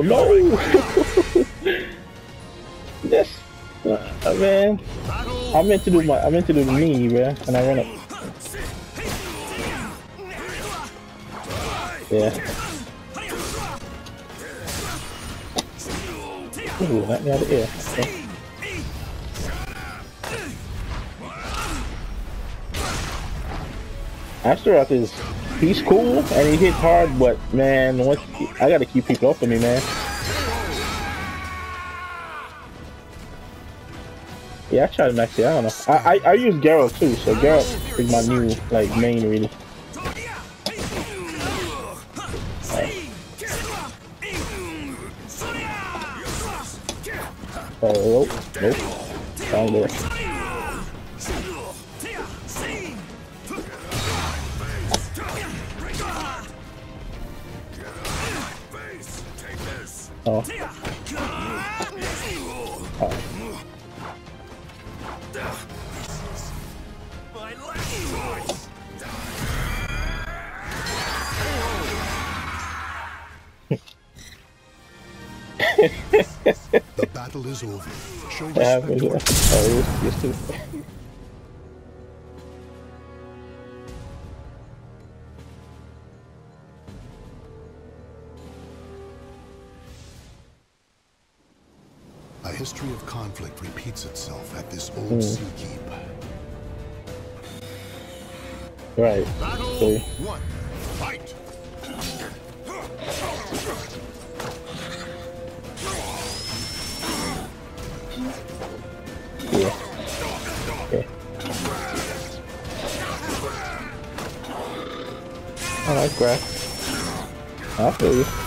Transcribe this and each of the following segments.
no! This, man. I meant to do the knee, man, and I ran up. Yeah. Ooh, knocked me out of the air. Okay. Astaroth he's cool and he hits hard, but man, I gotta keep people off of me, man. Yeah, I tried to max it. I don't know. I use Geralt too, so Geralt is my new like main really. Oh, nope. Down there. Oh. Oh. The battle is over. Show respect. Oh, used to. A history of conflict repeats itself at this old sea keep. Right. Battle 1. Fight. Yeah. Okay. I like grass. I feel you.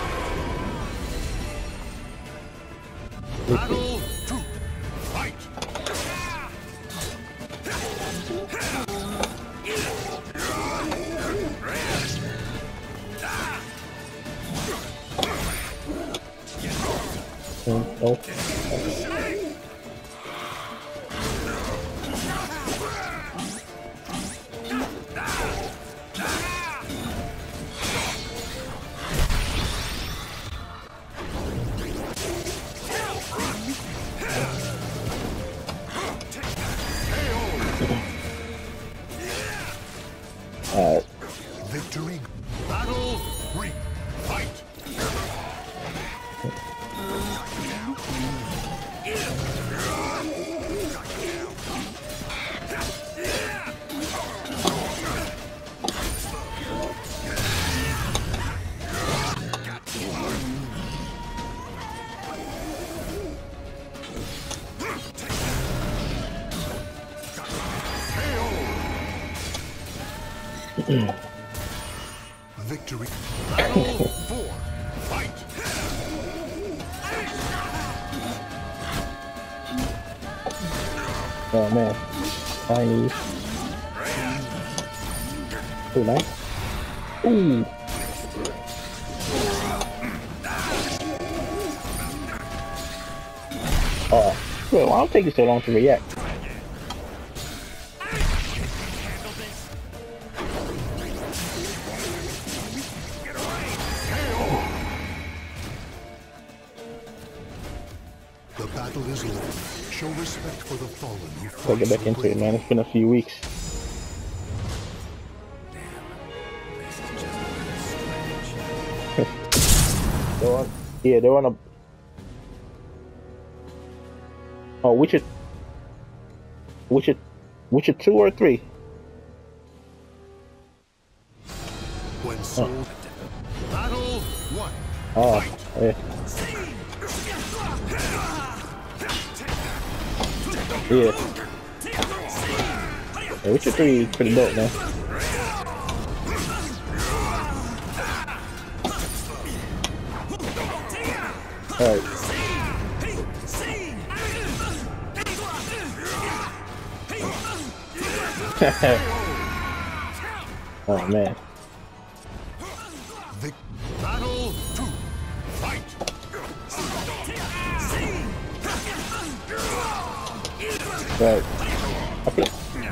Battle 2. Fight. Oh. Victory. Battle 3. Fight. Victory. Battle 4. Fight. Oh man. Nice. Oh, nice. Ooh. Oh. Well, why don't take it so long to react? The battle is over. Show respect for the fallen who fought. I'll get back into it, man. It's been a few weeks. They're on a. Oh, Witcher 2 or 3? When sold. Battle 1. Oh, yeah. Yeah, Witcher 3 is pretty dope, man. Alright. Oh man. Battle 2. Fight. Right. Okay.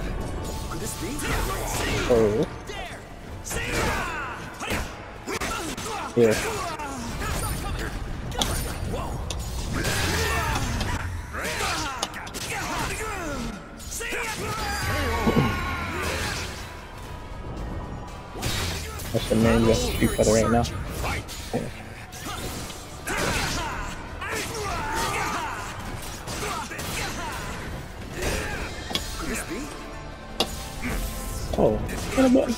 Oh. Yeah. That's the main recipe for it right now. Yeah. Oh, what a button.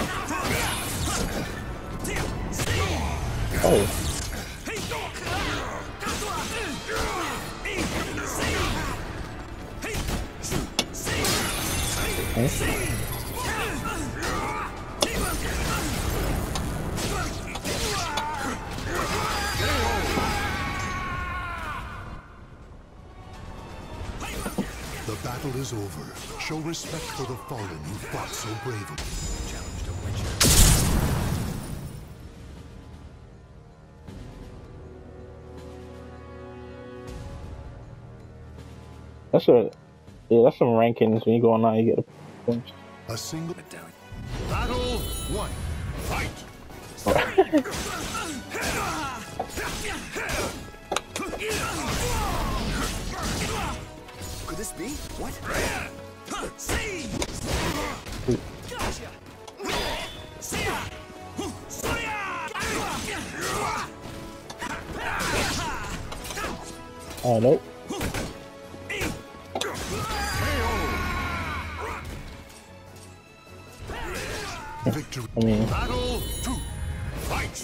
Oh. Okay. The battle is over. Show respect for the fallen who fought so bravely. Challenge the Witcher. That's that's some rankings. When you go online, you get a points. A single battle one. Fight. Could this be? What? Oh nope. Victory. I mean, Battle two. Fight.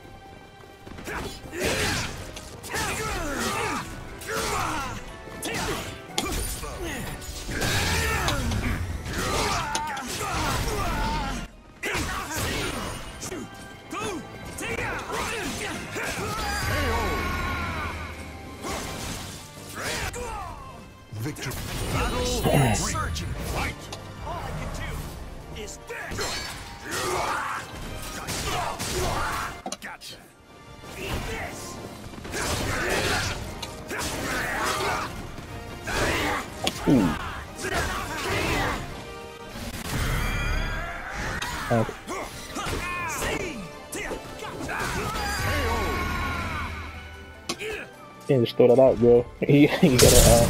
Victory. Battle three. Fight. All I can do is this. Gotcha. Eat this. you can't just throw that out, bro. You gotta.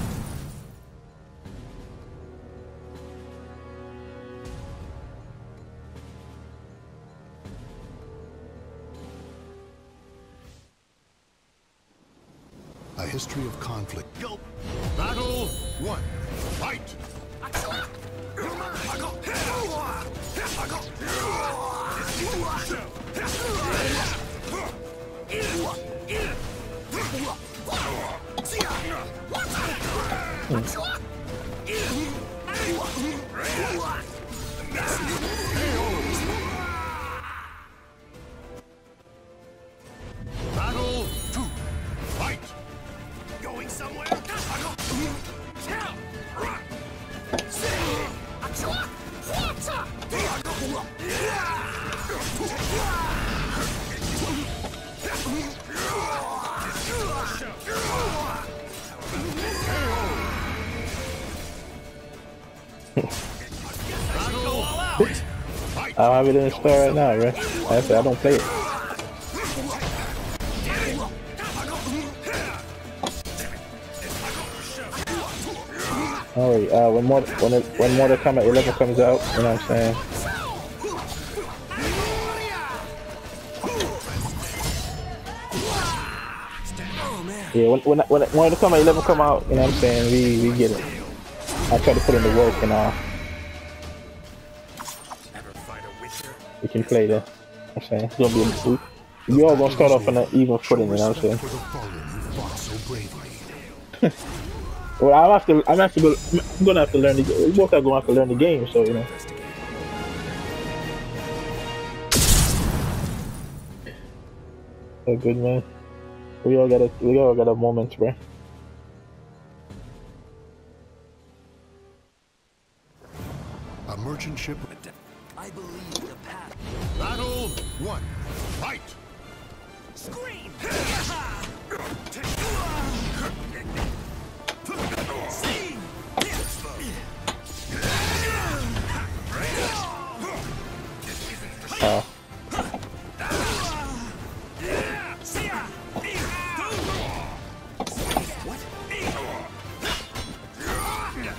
A history of conflict. Go. Battle one. Fight. Battle two. Fight. Going somewhere? I don't have it in the store right now, bro. I said I don't play it. Alright, when Mortal Kombat 11 comes out, you know what I'm saying? Yeah, when Mortal Kombat 11 come out, you know what I'm saying? We get it. I try to put in the work and we can play that. I'm saying it's gonna be we all gonna start off on an even footing, you know what I'm saying? Well, I'm gonna have to learn the game. We both are gonna have to learn the game, so you know. So good, man. We all got a moment, bro. A merchant ship. I believe the path. Battle one. Fight. Scream.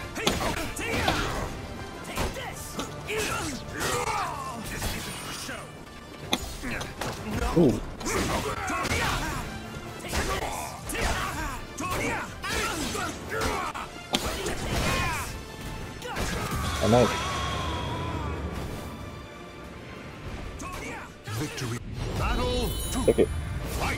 Show. Ooh. Oh, nice. Victory. Battle 2. Take it. Fight.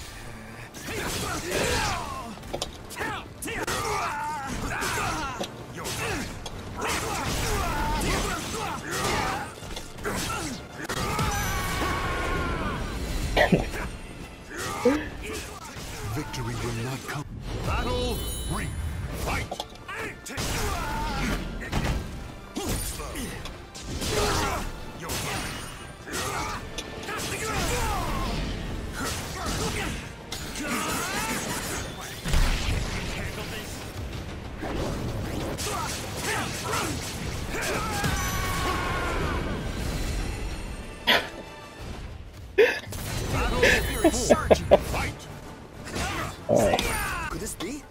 Victory will not come. Battle 3. Fight. Fight. Alright. Could this be?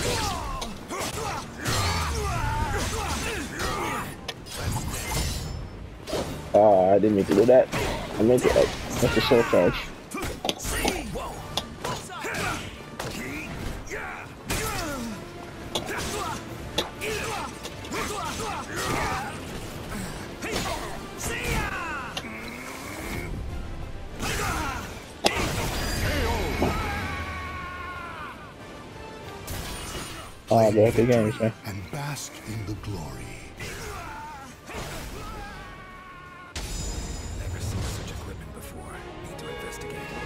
Oh, I didn't mean to do that. I meant to that's a soul charge. Oh, bro, good games, man. And bask in the glory. Never seen such equipment before. Need to investigate.